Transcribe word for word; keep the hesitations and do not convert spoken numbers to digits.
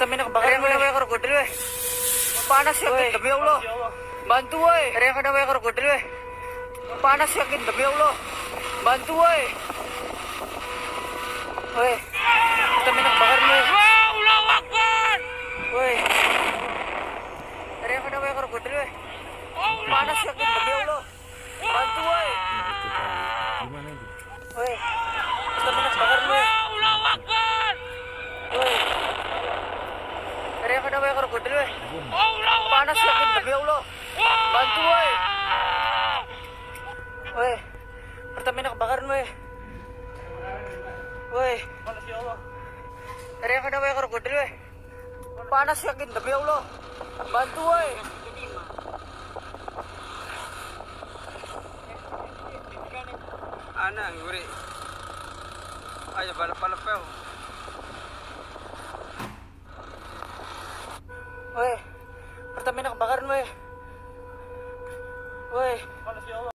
pertamina kebakaran weh. Weh krokodil weh. Panas yakin demi Allah. Bantu weh. Teriak ada weh krokodil weh. Panas yakin demi Allah. Bantu weh. Weh. Pertamina kebakaran weh. Allahu Akbar. Weh. Teriak ada weh krokodil weh. Panas yakin demi Allah. Bantu weh. Gimana itu? Weh. Pertamina kebakaran weh. Allahu Akbar. Weh. Teriak ada weh krokodil weh. Allahu Panas yakin demi Allah. Bantu weh. Weh. Pertamina kebakaran weh. Weh. Panas ya Allah. Teriak ada weh krokodil weh. Panas yakin demi Allah. Bantu weh. Ana nguri. Ayo balap-balap ya. Weh. Pertamina kebakaran weh. Weh.